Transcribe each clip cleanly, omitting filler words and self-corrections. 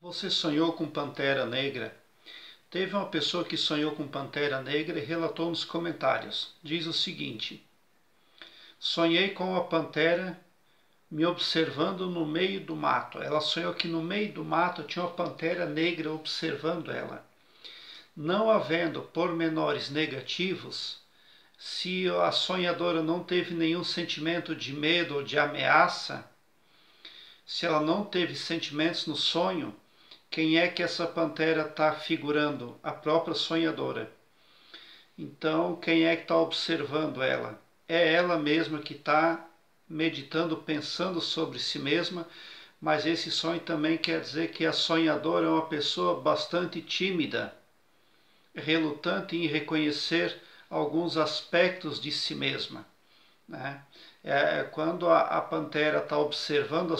Você sonhou com Pantera Negra? Teve uma pessoa que sonhou com Pantera Negra e relatou nos comentários. Diz o seguinte: sonhei com a Pantera me observando no meio do mato. Ela sonhou que no meio do mato tinha uma Pantera Negra observando ela. Não havendo pormenores negativos, se a sonhadora não teve nenhum sentimento de medo ou de ameaça, se ela não teve sentimentos no sonho, quem é que essa pantera está figurando? A própria sonhadora. Então, quem é que está observando ela? É ela mesma que está meditando, pensando sobre si mesma, mas esse sonho também quer dizer que a sonhadora é uma pessoa bastante tímida, relutante em reconhecer alguns aspectos de si mesma, né? Quando a pantera está observando a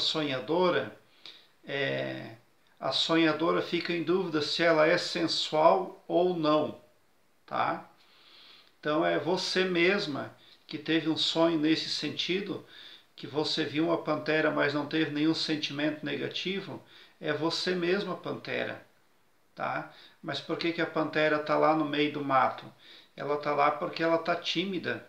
sonhadora fica em dúvida se ela é sensual ou não, tá? Então é você mesma que teve um sonho nesse sentido, que você viu uma pantera, mas não teve nenhum sentimento negativo, é você mesma a pantera, tá? Mas por que a pantera está lá no meio do mato? Ela está lá porque ela está tímida.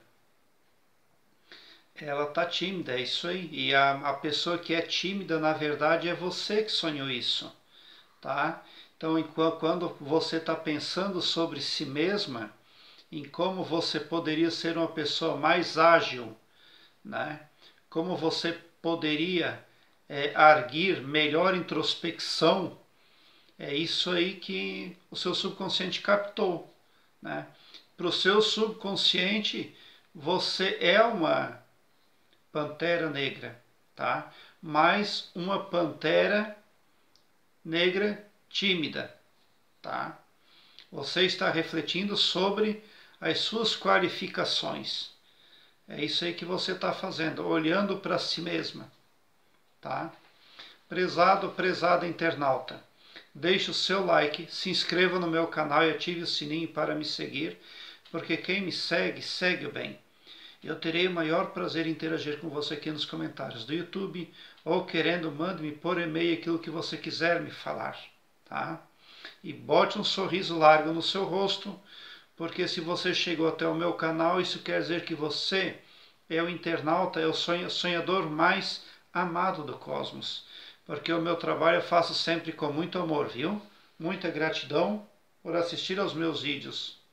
Ela está tímida, é isso aí. E a pessoa que é tímida, na verdade, é você que sonhou isso. Tá? Então, quando você está pensando sobre si mesma, em como você poderia ser uma pessoa mais ágil, né? Como você poderia arguir melhor introspecção, é isso aí que o seu subconsciente captou, né? Para o seu subconsciente, você é uma pantera negra, tá? Mas uma pantera negra tímida, tá? Você está refletindo sobre as suas qualificações. É isso aí que você está fazendo, olhando para si mesma, tá? Prezado, prezada internauta, deixe o seu like, se inscreva no meu canal e ative o sininho para me seguir, porque quem me segue, segue o bem. Eu terei o maior prazer em interagir com você aqui nos comentários do YouTube, ou querendo, mande-me por e-mail aquilo que você quiser me falar, tá? E bote um sorriso largo no seu rosto, porque se você chegou até o meu canal, isso quer dizer que você é o internauta, é o sonhador mais amado do cosmos. Porque o meu trabalho eu faço sempre com muito amor, viu? Muita gratidão por assistir aos meus vídeos.